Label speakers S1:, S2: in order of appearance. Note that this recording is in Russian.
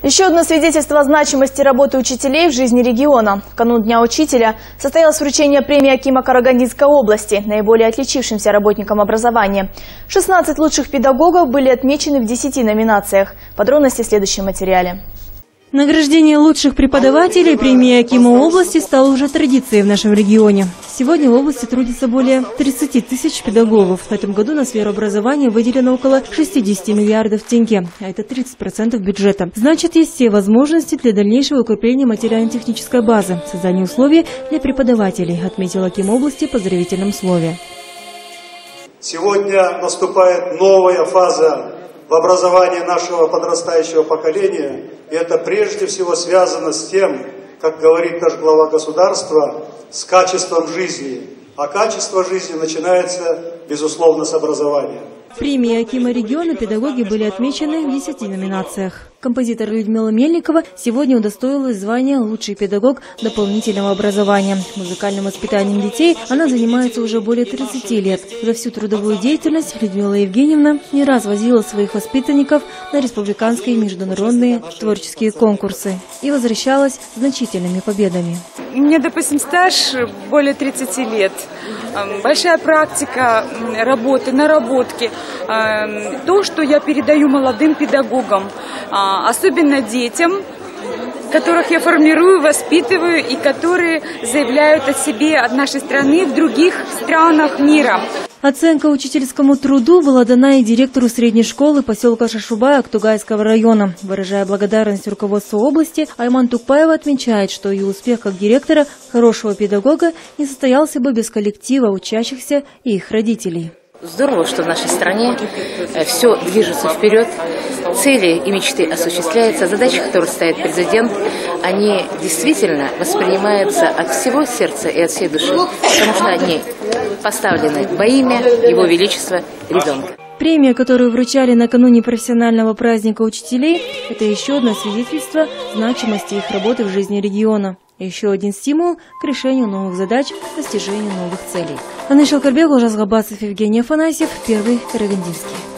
S1: Еще одно свидетельство значимости работы учителей в жизни региона. В канун Дня учителя состоялось вручение премии Акима Карагандинской области наиболее отличившимся работникам образования. 16 лучших педагогов были отмечены в 10 номинациях. Подробности в следующем материале.
S2: Награждение лучших преподавателей премии Акима области стало уже традицией в нашем регионе. Сегодня в области трудится более 30 тысяч педагогов. В этом году на сферу образования выделено около 60 миллиардов тенге, а это 30% бюджета. Значит, есть все возможности для дальнейшего укрепления материально-технической базы, создания условий для преподавателей, отметил Аким области в поздравительном слове.
S3: Сегодня наступает новая фаза в образовании нашего подрастающего поколения, и это прежде всего связано с тем, как говорит наш глава государства, с качеством жизни. А качество жизни начинается, безусловно, с образования.
S2: Премии Акима региона педагоги были отмечены в 10 номинациях. Композитор Людмила Мельникова сегодня удостоилась звания «Лучший педагог дополнительного образования». Музыкальным воспитанием детей она занимается уже более 30 лет. За всю трудовую деятельность Людмила Евгеньевна не раз возила своих воспитанников на республиканские и международные творческие конкурсы и возвращалась с значительными победами.
S4: У меня, допустим, стаж более 30 лет. Большая практика работы, наработки. То, что я передаю молодым педагогам, особенно детям, которых я формирую, воспитываю и которые заявляют о себе от нашей страны в других странах мира.
S2: Оценка учительскому труду была дана и директору средней школы поселка Шашубай Актугайского района. Выражая благодарность руководству области, Айман Тукпаева отмечает, что ее успех как директора, хорошего педагога, не состоялся бы без коллектива учащихся и их родителей.
S5: Здорово, что в нашей стране все движется вперед, цели и мечты осуществляются, задачи, которые ставит президент, они действительно воспринимаются от всего сердца и от всей души, потому что они поставлены во имя Его Величества ребенка.
S2: Премия, которую вручали накануне профессионального праздника учителей, это еще одно свидетельство значимости их работы в жизни региона. Еще один стимул к решению новых задач, достижению новых целей. Анна Шалкарбек, Ужас Габасов, Евгений Афанасьев, Первый Карагандинский.